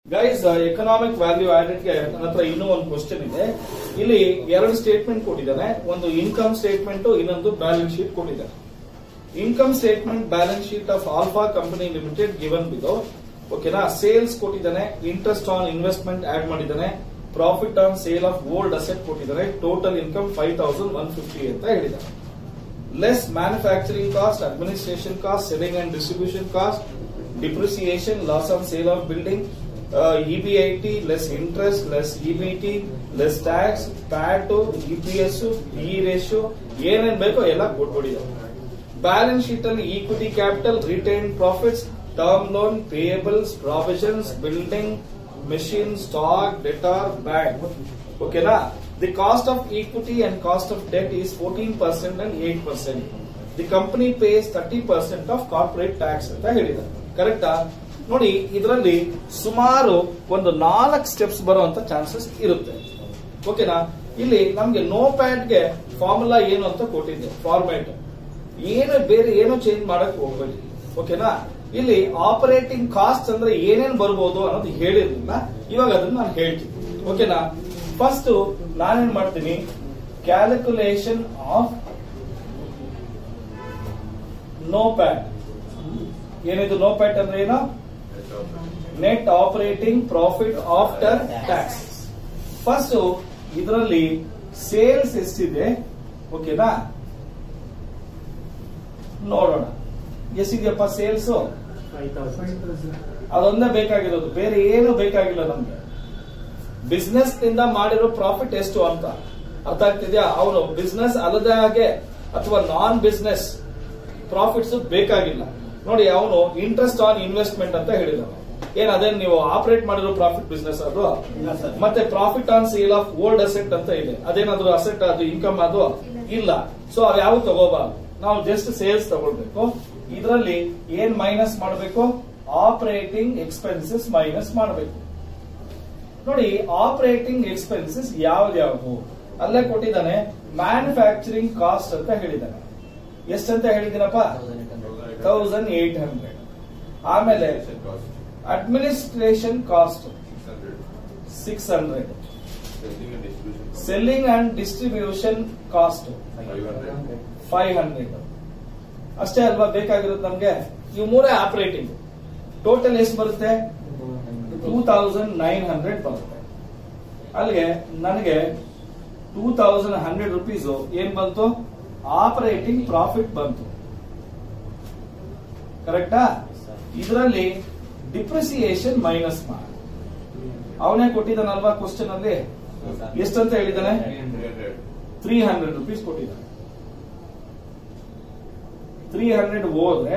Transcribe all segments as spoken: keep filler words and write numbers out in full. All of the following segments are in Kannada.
ಗೈಸ್, ಎಕನಾಮಿಕ್ ವ್ಯಾಲ್ಯೂ ಆಡೆಡ್ ಗೆ ನನ್ನ ಹತ್ರ ಇನ್ನೂ ಒಂದು ಕ್ವಶನ್ ಇದೆ. ಇಲ್ಲಿ ಎರಡು ಸ್ಟೇಟ್ಮೆಂಟ್ ಕೊಟ್ಟಿದ್ದಾನೆ. ಒಂದು ಇನ್ಕಮ್ ಸ್ಟೇಟ್ಮೆಂಟ್, ಇನ್ನೊಂದು ಬ್ಯಾಲೆನ್ಸ್ ಶೀಟ್ ಕೊಟ್ಟಿದ್ದಾನೆ. Income statement balance sheet of alpha company limited given below. ಓಕೆನಾ. ಸೇಲ್ಸ್ ಕೊಟ್ಟಿದ್ದಾನೆ, ಇಂಟ್ರೆಸ್ಟ್ ಆನ್ ಇನ್ವೆಸ್ಟ್ಮೆಂಟ್ ಆಡ್ ಮಾಡಿದ್ದಾನೆ, profit on sale of old asset ಕೊಟ್ಟಿದ್ದಾನೆ, total income five thousand one fifty ಅಂತ ಹೇಳಿದ್ದಾನೆ. Less manufacturing cost, administration cost, selling and distribution cost, depreciation, loss on sale of building, E B I T, less interest, less E B T, less tax, Pat, E P S, E ratio, ಏನೇನ್ ಬೇಕೋ ಎಲ್ಲ ಕೊಟ್ಬಿಟ್ಟಿದ್ದಾರೆ. ಬ್ಯಾಲೆನ್ಸ್ ಶೀಟ್ ಅಲ್ಲಿ equity capital, retain profits, term loan, payables, provisions, building, machine, stock, debtor, bank. Okay na? The cost of equity and cost of debt is fourteen percent and eight percent. The company pays thirty percent of corporate tax ಅಂತ ಹೇಳಿದ್ದಾರೆ. ಕರೆಕ್ಟಾ? ನೋಡಿ, ಇದರಲ್ಲಿ ಸುಮಾರು ಒಂದು ನಾಲ್ಕು ಸ್ಟೆಪ್ಸ್ ಬರುವಂತ ಚಾನ್ಸಸ್ ಇರುತ್ತೆ. ಓಕೆನಾ? ಇಲ್ಲಿ ನಮ್ಗೆ ನೋ ಪ್ಯಾಡ್ ಗೆ ಫಾರ್ಮುಲಾ ಏನು ಅಂತ ಕೊಟ್ಟಿದ್ದೆ, ಫಾರ್ಮ್ಯಾಟ್. ಏನು ಬೇರೆ ಏನು ಚೇಂಜ್ ಮಾಡಕ್ ಹೋಗ್ಬೇಡಿ. ಓಕೆನಾ? ಇಲ್ಲಿ ಆಪರೇಟಿಂಗ್ ಕಾಸ್ಟ್ ಅಂದ್ರೆ ಏನೇನು ಬರ್ಬೋದು ಅನ್ನೋದು ಹೇಳಿರ್ಲಿಲ್ಲ. ಇವಾಗ ಅದನ್ನ ನಾನು ಹೇಳ್ತೀನಿ. ಓಕೆನಾ? ಫಸ್ಟ್ ನಾನೇನ್ ಮಾಡ್ತೀನಿ, ಕ್ಯಾಲ್ಕುಲೇಷನ್ ಆಫ್ ನೋ ಪ್ಯಾಟ್. ಏನಿದು ನೋ ಪ್ಯಾಟ್ ಅಂದ್ರೆ ಏನು? Net operating profit after tax. First ಇದರಲ್ಲಿ ಸೇಲ್ಸ್ ಎಷ್ಟಿದೆ, ಓಕೆನಾ, ನೋಡೋಣ. ಎಷ್ಟಿದೆಯಪ್ಪ ಸೇಲ್ಸ್? ಅದೊಂದೇ ಬೇಕಾಗಿರೋದು, ಬೇರೆ ಏನು ಬೇಕಾಗಿಲ್ಲ ನಮ್ಗೆ. ಬಿಸ್ನೆಸ್ ನಿಂದ ಮಾಡಿರೋ ಪ್ರಾಫಿಟ್ ಎಷ್ಟು ಅಂತ ಅರ್ಥ ಆಗ್ತಿದ್ಯಾ? ಅವನು ಬಿಸ್ನೆಸ್ ಅಲ್ಲದೆ ಹಾಗೆ ಅಥವಾ ನಾನ್ ಬಿಸ್ನೆಸ್ ಪ್ರಾಫಿಟ್ಸ್ ಬೇಕಾಗಿಲ್ಲ. ನೋಡಿ, ಅವನು ಇಂಟ್ರೆಸ್ಟ್ ಆನ್ ಇನ್ವೆಸ್ಟ್ಮೆಂಟ್ ಅಂತ ಹೇಳಿದನು. ಏನ್ ಅದೇನ್ ನೀವು ಆಪರೇಟ್ ಮಾಡಿರೋ ಪ್ರಾಫಿಟ್ ಬಿಸ್ನೆಸ್ ಅದು? ಮತ್ತೆ profit on sale of old asset ಅಂತ ಇದೆ. ಅದೇನಾದ್ರು ಅಸೆಟ್ ಅದು ಇನ್ಕಮ್ ಅದು ಇಲ್ಲ. ಸೊ ಅವ್ ಯಾವ ತಗೋಬಾರ್ದು, ನಾವು ಜಸ್ಟ್ ಸೇಲ್ಸ್ ತಗೊಳ್ಬೇಕು. ಇದರಲ್ಲಿ ಏನ್ ಮೈನಸ್ ಮಾಡಬೇಕು? ಆಪರೇಟಿಂಗ್ ಎಕ್ಸ್ಪೆನ್ಸಸ್ ಮೈನಸ್ ಮಾಡಬೇಕು. ನೋಡಿ, ಆಪರೇಟಿಂಗ್ ಎಕ್ಸ್ಪೆನ್ಸಸ್ ಯಾವ್ದ್ಯಾವ್ದು ಅಲ್ಲೇ ಕೊಟ್ಟಿದ್ದಾನೆ. ಮ್ಯಾನುಫ್ಯಾಕ್ಚರಿಂಗ್ ಕಾಸ್ಟ್ ಅಂತ ಹೇಳಿದ್ದಾನೆ. ಎಷ್ಟಂತ ಹೇಳಿದ್ದೀನಪ್ಪ? Thousand eight hundred. ಆಮೇಲೆ administration cost six hundred. Selling and distribution cost five hundred. ಅಷ್ಟೇ ಅಲ್ವಾ ಬೇಕಾಗಿರೋದು ನಮ್ಗೆ? ಇವು ಮೂರೇ ಆಪರೇಟಿಂಗ್. ಟೋಟಲ್ ಎಷ್ಟು ಬರುತ್ತೆ? ಟೂ ತೌಸಂಡ್ ನೈನ್ ಹಂಡ್ರೆಡ್ ಬರುತ್ತೆ. ಅಲ್ಲಿಗೆ ನನಗೆ ಟೂ ತೌಸಂಡ್ ಹಂಡ್ರೆಡ್ ರುಪೀಸ್ ಏನ್ ಬಂತು? ಆಪರೇಟಿಂಗ್ ಪ್ರಾಫಿಟ್ ಬಂತು. ಕರೆಕ್ಟಾ? ಇದರಲ್ಲಿ ಡಿಪ್ರಿಸಿಯೇಷನ್ ಮೈನಸ್ ಮಾಡಿ. ಅವನೇ ಕೊಟ್ಟಿದ್ದಾನಲ್ವಾ ಕ್ವಶನ್ ಅಲ್ಲಿ? ಎಷ್ಟಂತ ಹೇಳಿದ್ದಾನೆ? ತ್ರೀ ಹಂಡ್ರೆಡ್ ರುಪೀಸ್ ಕೊಟ್ಟಿದ್ದಾನೆ. ತ್ರೀ ಹಂಡ್ರೆಡ್ ಹೋದ್ರೆ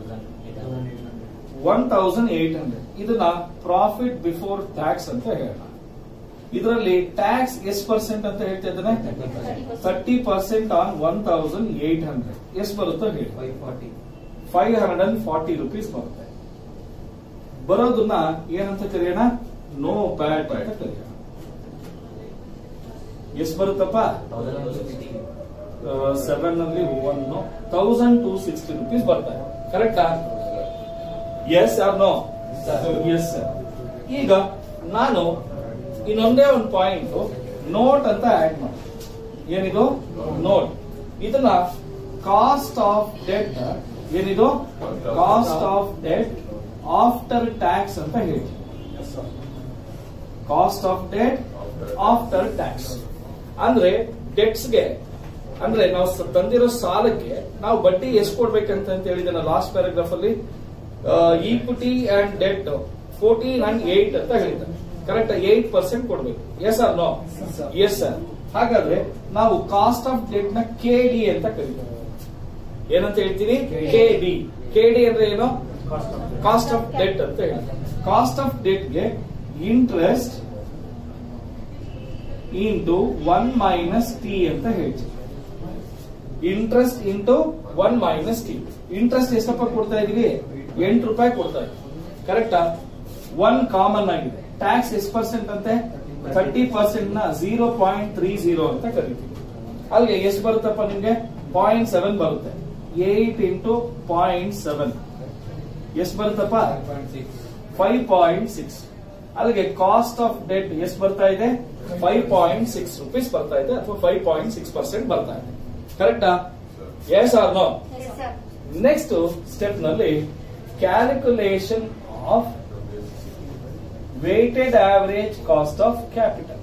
ಒನ್ ತೌಸಂಡ್ ಏಟ್ ಹಂಡ್ರೆಡ್. ಇದನ್ನ ಪ್ರಾಫಿಟ್ ಬಿಫೋರ್ ಟ್ಯಾಕ್ಸ್ ಅಂತ ಹೇಳೋಣ. ಇದರಲ್ಲಿ ಟ್ಯಾಕ್ಸ್ ಎಷ್ಟು ಪರ್ಸೆಂಟ್ ಅಂತ ಹೇಳ್ತಾ ಇದ್ದಾನೆ? Thirty percent on one thousand eight hundred. ಎಷ್ಟು ಬರುತ್ತೋ ಹೇಳಿ? Five hundred and forty rupees ಬರುತ್ತೆ. ಬರೋದನ್ನ ಏನಂತ ಕರೆಯೋಣ? ನೋ ಪ್ಯಾಟ್ ಅಂತ ಕರೆಯೋಣ. ಎಷ್ಟು ಬರುತ್ತಪ್ಪ? ಸೆವೆನ್ ಅಲ್ಲಿ one thousand two sixty rupees ಬರ್ತಾರೆ. ಕರೆಕ್ಟಾ? Yes or no? Yes sir. ಈಗ ನಾನು ಇನ್ನೊಂದೇ ಒಂದು ಪಾಯಿಂಟ್ ನೋಟ್ ಅಂತ ಆಡ್ ಮಾಡಿ. ಏನಿದು? ನೋಟ್. ಇದನ್ನ ಕಾಸ್ಟ್ ಆಫ್ ಡೆಟ್, ಏನಿದು? Cost of debt after tax ಅಂತ ಹೇಳ್ತೀವಿ. Cost of debt after tax ಅಂದ್ರೆ ಡೆಟ್ಸ್ಗೆ, ಅಂದ್ರೆ ನಾವು ತಂದಿರೋ ಸಾಲಕ್ಕೆ ನಾವು ಬಡ್ಡಿ ಎಷ್ಟು ಕೊಡ್ಬೇಕಂತ ಹೇಳಿದೆ ಲಾಸ್ಟ್ ಪ್ಯಾರಾಗ್ರಾಫ್ ಅಲ್ಲಿ. Equity and debt fourteen and eight ಅಂತ ಹೇಳಿದ್ದಾರೆ. ಕರೆಕ್ಟ್? ಏಟ್ ಪರ್ಸೆಂಟ್ ಕೊಡ್ಬೇಕು. Yes or no? Yes sir. ಹಾಗಾದ್ರೆ ನಾವು ಕಾಸ್ಟ್ ಆಫ್ ಡೆಟ್ ನ ಕೆ ಡಿ ಅಂತ ಕರೀತೀವಿ. ಏನಂತ ಹೇಳ್ತೀವಿ? K D. ಕೆ ಡಿ ಅಂದ್ರೆ ಏನು? ಕಾಸ್ಟ್ ಆಫ್ ಡೆಟ್ ಅಂತ ಹೇಳಿ. ಕಾಸ್ಟ್ ಆಫ್ ಡೆಟ್ ಗೆ interest into one minus T ಅಂತ ಹೇಳ್ತೀವಿ. Interest into one minus T. Interest ಎಷ್ಟಪ್ಪ ಕೊಡ್ತಾ ಇದೀವಿ? ಎಂಟು ರೂಪಾಯಿ ಕೊಡ್ತಾ ಇದ್ದೀವಿ. ಕರೆಕ್ಟಾ? ಒನ್ ಕಾಮನ್ ಆಗಿದೆ. ಟ್ಯಾಕ್ಸ್ ಎಷ್ಟು ಪರ್ಸೆಂಟ್ ಅಂತೆ? ಥರ್ಟಿ ಪರ್ಸೆಂಟ್ ನ ಜೀರೋ ಪಾಯಿಂಟ್ ತ್ರೀ ಜೀರೋ ಅಂತ ಕರಿತೀವಿ. ಅಲ್ಲಿಗೆ ಎಷ್ಟು ಬರುತ್ತಪ್ಪ ನಿಮ್ಗೆ? ಪಾಯಿಂಟ್ ಸೆವೆನ್ ಬರುತ್ತೆ. ಏಟ್ ಇಂಟು ಪಾಯಿಂಟ್ ಸೆವೆನ್ ಎಷ್ಟು ಬರುತ್ತಪ್ಪ? Five point six. ಅಲ್ಲಿಗೆ ಕಾಸ್ಟ್ ಆಫ್ ಡೆಟ್ ಎಷ್ಟು ಬರ್ತಾ ಇದೆ, ಫೈವ್ ಪಾಯಿಂಟ್ ಸಿಕ್ಸ್ ರುಪೀಸ್ ಬರ್ತಾ ಇದೆ ಅಥವಾ ಫೈವ್ ಪಾಯಿಂಟ್ ಸಿಕ್ಸ್ ಪರ್ಸೆಂಟ್ ಬರ್ತಾ ಇದೆ. ಕರೆಕ್ಟಾ? Yes or no? Next step ನಲ್ಲಿ calculation of weighted average cost of capital.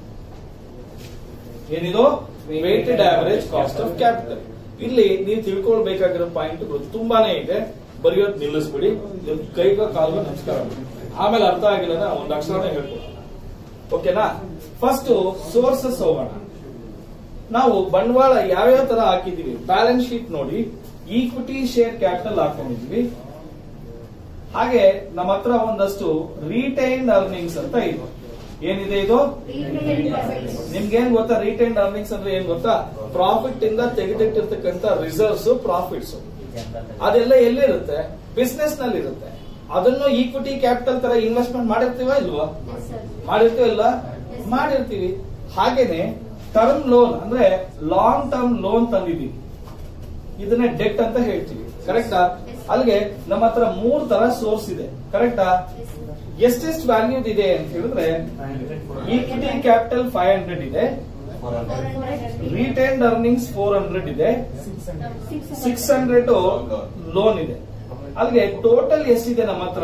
ಏನಿದು weighted average cost of capital. ಇಲ್ಲಿ ನೀವು ತಿಳ್ಕೊಳ್ಬೇಕಾಗಿರೋ ಪಾಯಿಂಟ್ ತುಂಬಾನೇ ಇದೆ, ಬರೆಯೋದು ನಿಲ್ಲಿಸ್ಬಿಡಿ, ಕೈಗ ಕಾಲ್ಗ ನಮಸ್ಕಾರ ಮಾಡಿ. ಆಮೇಲೆ ಅರ್ಥ ಆಗಿಲ್ಲ ಒಂದ್ ಅಕ್ಷರನೇ ಹೇಳ್ಕೊಡ. ಓಕೆನಾ? ಫಸ್ಟ್ ಸೋರ್ಸಸ್ ಹೋಗೋಣ. ನಾವು ಬಂಡವಾಳ ಯಾವ್ಯಾವ ತರ ಹಾಕಿದೀವಿ ಬ್ಯಾಲೆನ್ಸ್ ಶೀಟ್ ನೋಡಿ. ಈಕ್ವಿಟಿ ಶೇರ್ ಕ್ಯಾಪಿಟಲ್ ಹಾಕೊಂಡಿದ್ವಿ. ಹಾಗೆ ನಮ್ಮ ಹತ್ರ ಒಂದಷ್ಟು ರಿಟೈನ್ಡ್ ಅರ್ನಿಂಗ್ಸ್ ಅಂತ ಇದೆ. ಏನಿದೆ ಇದು? ನಿಮ್ಗೇನ್ ಗೊತ್ತಾ ರಿಟೈನ್ಡ್ ಅರ್ನಿಂಗ್ಸ್ ಅಂದ್ರೆ ಏನ್ ಗೊತ್ತಾ? ಪ್ರಾಫಿಟ್ ಇಂದ ತೆಗೆದಿಟ್ಟಿರ್ತಕ್ಕಂಥ ರಿಸರ್ವ್ಸ್, ಪ್ರಾಫಿಟ್ಸ್ ಅದೆಲ್ಲ ಎಲ್ಲಿರುತ್ತೆ? ಬಿಸ್ನೆಸ್ ನಲ್ಲಿ ಇರುತ್ತೆ. ಅದನ್ನು ಈಕ್ವಿಟಿ ಕ್ಯಾಪಿಟಲ್ ತರ ಇನ್ವೆಸ್ಟ್ಮೆಂಟ್ ಮಾಡಿರ್ತೀವ ಇಲ್ವಾ? ಮಾಡಿರ್ತೀವ ಇಲ್ಲ? ಮಾಡಿರ್ತೀವಿ. ಹಾಗೇನೆ ಟರ್ಮ್ ಲೋನ್ ಅಂದ್ರೆ ಲಾಂಗ್ ಟರ್ಮ್ ಲೋನ್ ತಂದಿದೀವಿ, ಇದನ್ನ ಡೆಟ್ ಅಂತ ಹೇಳ್ತೀವಿ. ಕರೆಕ್ಟಾ? ಅಲ್ಲಿಗೆ ನಮ್ಮ ಹತ್ರ ಮೂರ್ ತರ ಸೋರ್ಸ್ ಇದೆ. ಕರೆಕ್ಟಾ? ಎಷ್ಟೆಷ್ಟು ವ್ಯಾಲ್ಯೂದ್ ಇದೆ ಅಂತ ಹೇಳಿದ್ರೆ ಈಕ್ವಿಟಿ ಕ್ಯಾಪಿಟಲ್ ಫೈವ್ ಹಂಡ್ರೆಡ್ ಇದೆ, ರಿಟೈನ್ಡ್ ಅರ್ನಿಂಗ್ಸ್ ಫೋರ್ ಹಂಡ್ರೆಡ್ ಇದೆ, ಸಿಕ್ಸ್ ಹಂಡ್ರೆಡ್ ಲೋನ್ ಇದೆ. ಅಲ್ಲಿಗೆ ಟೋಟಲ್ ಎಷ್ಟಿದೆ ನಮ್ಮ ಹತ್ರ?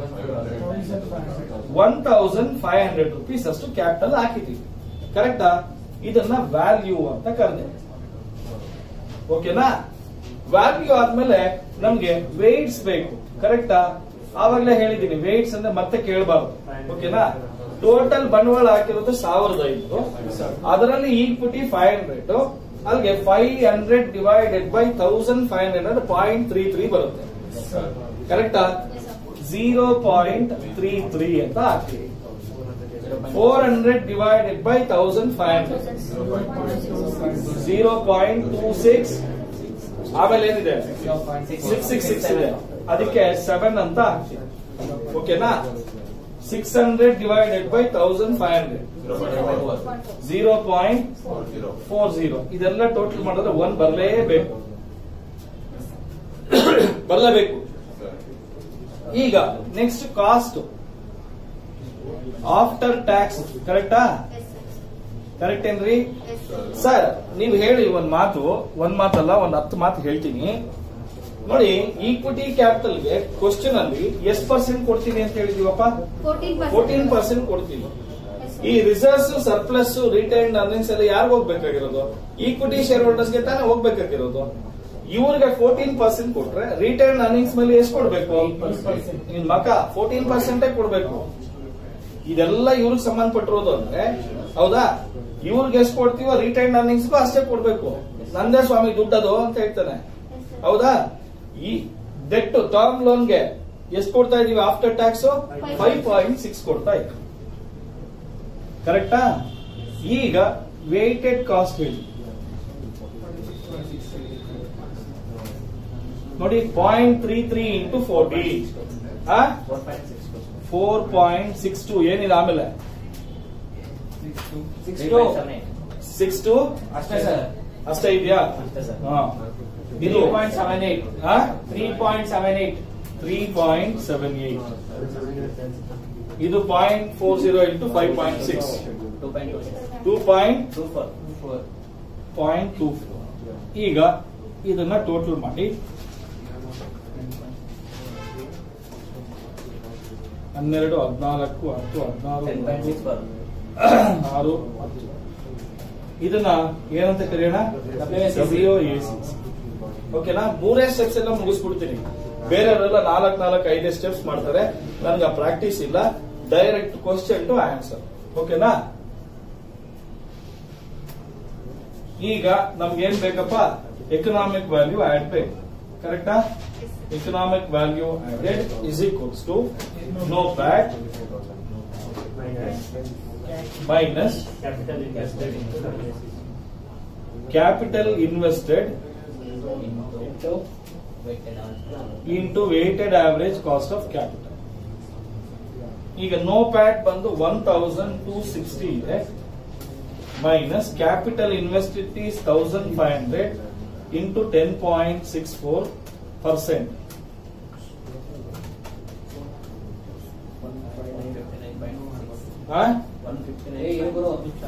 One thousand five hundred rupees ಅಷ್ಟು ಕ್ಯಾಪಿಟಲ್ ಹಾಕಿದೀವಿ. ಕರೆಕ್ಟಾ? ಇದನ್ನ ವ್ಯಾಲ್ಯೂ ಅಂತ ಕರೆದೆ. ಓಕೆನಾ? ವ್ಯಾಲ್ಯೂ ಆದ್ಮೇಲೆ ನಮ್ಗೆ ವೇಟ್ಸ್ ಬೇಕು. ಕರೆಕ್ಟಾ? ಆವಾಗಲೇ ಹೇಳಿದೀನಿ ವೇಟ್ಸ್ ಅಂದ್ರೆ ಮತ್ತೆ ಕೇಳಬಾರ್ದು. ಓಕೆನಾ? ಟೋಟಲ್ ಬಂಡವಾಳ ಹಾಕಿರೋದು ಸಾವಿರದ ಐದು, ಅದರಲ್ಲಿ ಈಕ್ವಿಟಿ ಫೈವ್ ಹಂಡ್ರೆಡ್, ಅಲ್ಲಿಗೆ five hundred divided by thousand five hundred ಅಂದ್ರೆ ಪಾಯಿಂಟ್ ತ್ರೀ ತ್ರೀ ಬರುತ್ತೆ. ಕರೆಕ್ಟಾ? ಝೀರೋ ಪಾಯಿಂಟ್ ತ್ರೀ ತ್ರೀ ಅಂತ ಹಾಕ್ತೀವಿ. Four hundred divided by thousand five hundred zero point two six. ಆಮೇಲೆ ಏನಿದೆ? ಸಿಕ್ಸ್ ಸಿಕ್ಸ್ ಸಿಕ್ಸ್ ಇದೆ, ಅದಕ್ಕೆ ಸೆವೆನ್ ಅಂತ ಹಾಕ್ತೀವಿ. ಓಕೆನಾ? Six hundred divided by thousand five hundred zero point four zero. ಇದೆಲ್ಲ ಟೋಟಲ್ ಮಾಡಿದ್ರೆ ಒನ್ ಬರಲೇಬೇಕು, ಬರಲೇಬೇಕು. ಈಗ ನೆಕ್ಸ್ಟ್ ಕಾಸ್ಟ್ ಆಫ್ಟರ್ ಟ್ಯಾಕ್ಸ್. ಕರೆಕ್ಟಾ? ಕರೆಕ್ಟ್ ಏನ್ರಿ ಸರ್? ನೀವು ಹೇಳಿ ಒಂದ್ ಮಾತು, ಒಂದ್ ಮಾತಲ್ಲ ಒಂದ್ ಹತ್ತು ಮಾತು ಹೇಳ್ತೀನಿ ನೋಡಿ. ಈಕ್ವಿಟಿ ಕ್ಯಾಪಿಟಲ್ಗೆ ಕ್ವಶನ್ ಅಲ್ಲಿ ಎಷ್ಟು ಪರ್ಸೆಂಟ್ ಕೊಡ್ತೀನಿ ಅಂತ ಹೇಳಿದೀವಪ್ಪ? ಫೋರ್ಟೀನ್ ಪರ್ಸೆಂಟ್ ಕೊಡ್ತೀವಿ. ಈ ರಿಸರ್ವ್ಸ್, ಸರ್ಪ್ಲಸ್, ರಿಟೈನ್ಡ್ ಅರ್ನಿಂಗ್ಸ್ ಎಲ್ಲ ಯಾರಿಗೆ ಹೋಗ್ಬೇಕಾಗಿರೋದು? ಈಕ್ವಿಟಿ ಶೇರ್ ಹೋಲ್ಡರ್ಸ್ಗೆ ತಾನೇ ಹೋಗ್ಬೇಕಾಗಿರೋದು. ಇವ್ರಿಗೆ ಫೋರ್ಟೀನ್ ಪರ್ಸೆಂಟ್ ಕೊಟ್ರೆ ರಿಟೈನ್ಡ್ ಅರ್ನಿಂಗ್ಸ್ ಮೇಲೆ ಎಷ್ಟು ಕೊಡ್ಬೇಕು? ನಿನ್ ಮಕ ಫೋರ್ಟೀನ್ ಪರ್ಸೆಂಟ್ ಕೊಡ್ಬೇಕು. ಇದೆಲ್ಲ ಇವ್ರಿಗೆ ಸಂಬಂಧಪಟ್ಟಿರೋದು ಅಂದ್ರೆ ಹೌದಾ? ಇವ್ರಿಗೆ ಎಷ್ಟು ಕೊಡ್ತೀವೋ ರಿಟೈನ್ಡ್ ಅರ್ನಿಂಗ್ಸ್ಗೂ ಅಷ್ಟೇ ಕೊಡ್ಬೇಕು. ನಂದೇ ಸ್ವಾಮಿ ದುಡ್ಡದು ಅಂತ ಹೇಳ್ತಾನೆ. ಹೌದಾ? ಈ ಡೆಟ್ ಟರ್ಮ್ ಲೋನ್ಗೆ ಎಷ್ಟು ಕೊಡ್ತಾ ಇದೀವಿ after tax? Five point six ಕೊಡ್ತಾ ಇದ್ದೀವಿ. ಕರೆಕ್ಟಾ? ಈಗ ವೇಟೆಡ್ ಕಾಸ್ಟ್ ಹೇಳಿ ನೋಡಿ. Point three three into forty four point six two ಏನಿದೆ. ಆಮೇಲೆ ಸಿಕ್ಸ್ ಟು ಅಷ್ಟೇ ಸರ್, ಅಷ್ಟೇ ಇದೆಯಾ? ಇದು point seven eight three point seven eight three point seven eight ಇದು point four zero into five point six two point point two four. ಈಗ ಇದನ್ನ ಟೋಟಲ್ ಮಾಡಿ ಹನ್ನೆರಡು, ಹದಿನಾಲ್ಕು, ಹತ್ತು, ಹದಿನಾರು, ಆರು, ಹತ್ತು. ಇದನ್ನ ಏನಂತ ಕರೆಯೋಣ? W A C. ಓಕೆನಾ? ಮೂರೇ ಸ್ಟೆಪ್ಸ್ ಎಲ್ಲ ಮುಗಿಸ್ಬಿಡ್ತೀನಿ. ಬೇರೆಯವರೆಲ್ಲ ನಾಲ್ಕು ನಾಲ್ಕು ಐದೇ ಸ್ಟೆಪ್ಸ್ ಮಾಡ್ತಾರೆ. ನನ್ಗೆ ಪ್ರಾಕ್ಟೀಸ್ ಇಲ್ಲ. Direct question to answer. ಓಕೆನಾ? ಈಗ ನಮ್ಗೆ ಏನ್ ಬೇಕಪ್ಪ? ಎಕನಾಮಿಕ್ ವ್ಯಾಲ್ಯೂ ಆಡ್ ಬೇಕು. ಕರೆಕ್ಟಾ? economic value added is equals to no PAT minus capital invested capital invested into into weighted average cost of capital. ಈಗ no PAT ಬಂದು ಒನ್ ತೌಸಂಡ್ ಟೂ ಸಿಕ್ಸ್ಟಿ ಇದೆ minus capital invested is thousand five hundred into ten point six four percent. One fifty ಗುರು ಒಂದು ನಿಮಿಷ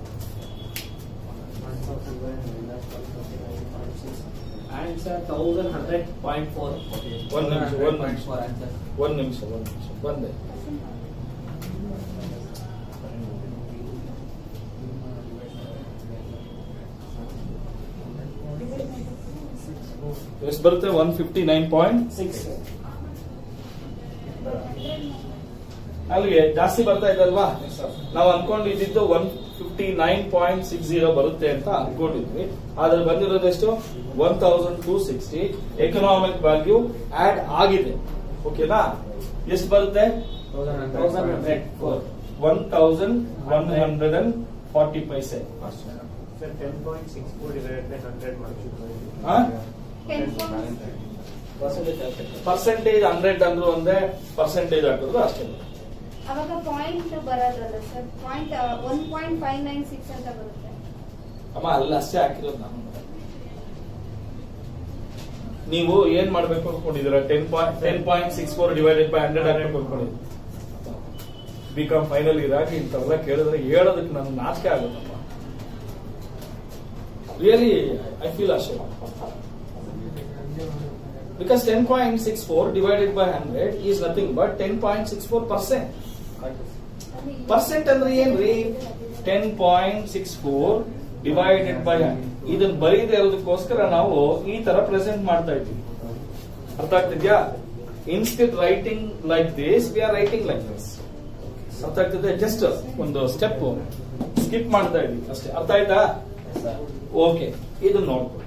answer thousand hundred point four ಒಂದ್ ನಿಮಿಷ ಒಂದ್ ನಿಮಿಷ ಒಂದ್ ನಿಮಿಷ ಒಂದ್ ನಿಮಿಷ ಬಂದೆ. ಎಷ್ಟು ಬರುತ್ತೆ? One fifty nine point six ಅಲ್ಲಿಗೆ ಜಾಸ್ತಿ ಬರ್ತಾ ಇದಲ್ವಾ? ನಾವು ಅನ್ಕೊಂಡಿದ್ದು one fifty nine point six zero ಬರುತ್ತೆ ಅಂತ ಅನ್ಕೊಂಡಿದ್ವಿ. ಆದ್ರೆ ಬಂದಿರೋದು ಎಷ್ಟು? One thousand two sixty economic value add ಆಗಿದೆ. ಓಕೆನಾ? ಎಷ್ಟು ಬರುತ್ತೆ? One thousand one hundred and forty paise. Percentage hundred ಅಂದ್ರು ಒಂದೇ, ಪರ್ಸೆಂಟೇಜ್ ಹಾಕಿದ್ರು ಅಷ್ಟೇ. ಅವಾಗ ಪಾಯಿಂಟ್ ಬರೋದಲ್ಲ sir, point one point five nine six ಅಂತ ಬರುತ್ತೆ. ಅಮ್ಮ ಅಲ್ಲ ಅಷ್ಟೇ ಹಾಕಿರೋದು ನಾನು. ನೀವು ಏನ್ ಮಾಡ್ಬೇಕು ಅನ್ಕೊಂಡಿದ್ದೀರಾ? Ten point ten point six four divided by hundred ಹಾಕ್ಬೇಕು ಅನ್ಕೊಂಡಿದ್ದೀವಿ. ಬಿ ಕಾಮ್ ಫೈನಲ್ ಇರಾಗಿ ಇಂಥವೆಲ್ಲ ಕೇಳಿದ್ರೆ ಹೇಳೋದಕ್ಕೆ ನನ್ಗೆ ನಾಚಿಕೆ ಆಗುತ್ತಪ್ಪ. ರಿಯಲಿ ಐ ಫೀಲ್ ಅಷ್ಟೇ. Because ten point six four divided by one hundred is nothing but ten point six four percent. Percent ಅಂದ್ರೆ ಏನ್ರಿ? ten point six four divided by one hundred. ಇದನ್ನ ಬರೀದೇ ಇರೋದಕ್ಕೋಸ್ಕರ ನಾವು ಈ ತರ ಪ್ರೆಸೆಂಟ್ ಮಾಡ್ತಾ ಇದ್ದೀವಿ. ಅರ್ಥ ಆಗ್ತಿದ್ಯಾ? Instead writing like this, we are writing like this. ಅರ್ಥ ಆಗ್ತಿದೆ? ಜಸ್ಟ್ ಒಂದು ಸ್ಟೆಪ್ ಸ್ಕಿಪ್ ಮಾಡ್ತಾ ಇದೀವಿ ಅಷ್ಟೇ. ಅರ್ಥ ಆಯ್ತಾ? ಓಕೆ, ಇದನ್ನ ನೋಡ್ಕೊಳ್ಳಿ.